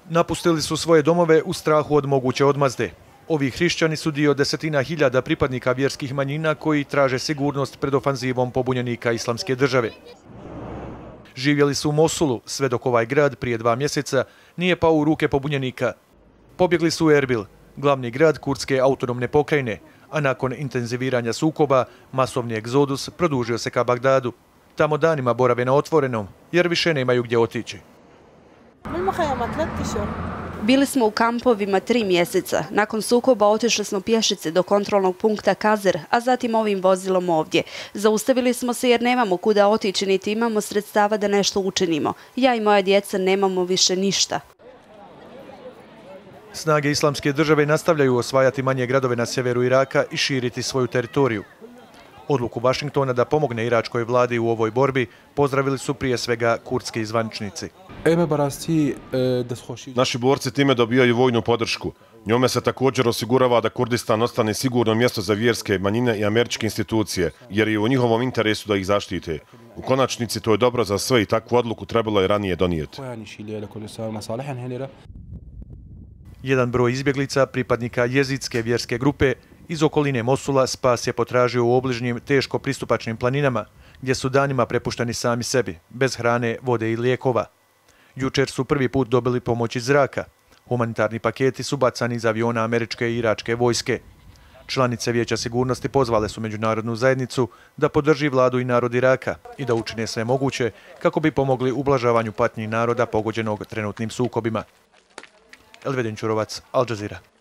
Napustili su svoje domove u strahu od moguće odmazde. Ovi hrišćani su dio desetina hiljada pripadnika vjerskih manjina koji traže sigurnost pred ofanzivom pobunjenika Islamske države. Živjeli su u Mosulu, sve dok ovaj grad prije 2 mjeseca nije pao u ruke pobunjenika. Pobjegli su u Erbil, glavni grad kurdske autonomne pokrajine, a nakon intenziviranja sukoba, masovni egzodus produžio se ka Bagdadu. Tamo danima borave na otvorenom, jer više nemaju gdje otići. Bili smo u kampovima 3 mjeseca. Nakon sukoba otišli smo pješice do kontrolnog punkta Kazer, a zatim ovim vozilom ovdje. Zaustavili smo se jer nemamo kuda otići niti imamo sredstava da nešto učinimo. Ja i moja djeca nemamo više ništa. Snage Islamske države nastavljaju osvajati manje gradove na sjeveru Iraka i širiti svoju teritoriju. Odluku Vašingtona da pomogne iračkoj vladi u ovoj borbi pozdravili su prije svega kurdski zvaničnici. Naši borci time dobijaju vojnu podršku. Njome se također osigurava da Kurdistan ostane sigurno mjesto za vjerske manjine i američke institucije, jer je u njihovom interesu da ih zaštite. U konačnici to je dobro za sve i takvu odluku trebalo je ranije donijeti. Jedan broj izbjeglica, pripadnika jezidske vjerske grupe, iz okoline Mosula spas je potražio u obližnjim teško pristupačnim planinama, gdje su danima prepušteni sami sebi, bez hrane, vode i lijekova. Jučer su prvi put dobili pomoć iz zraka. Humanitarni paketi su bacani iz aviona američke i iračke vojske. Članice Vijeća sigurnosti pozvale su međunarodnu zajednicu da podrži vladu i narod Iraka i da učine sve moguće kako bi pomogli ublažavanju patnji naroda pogođenog trenutnim sukobima. Elvedin Ćurovac, Al Jazeera.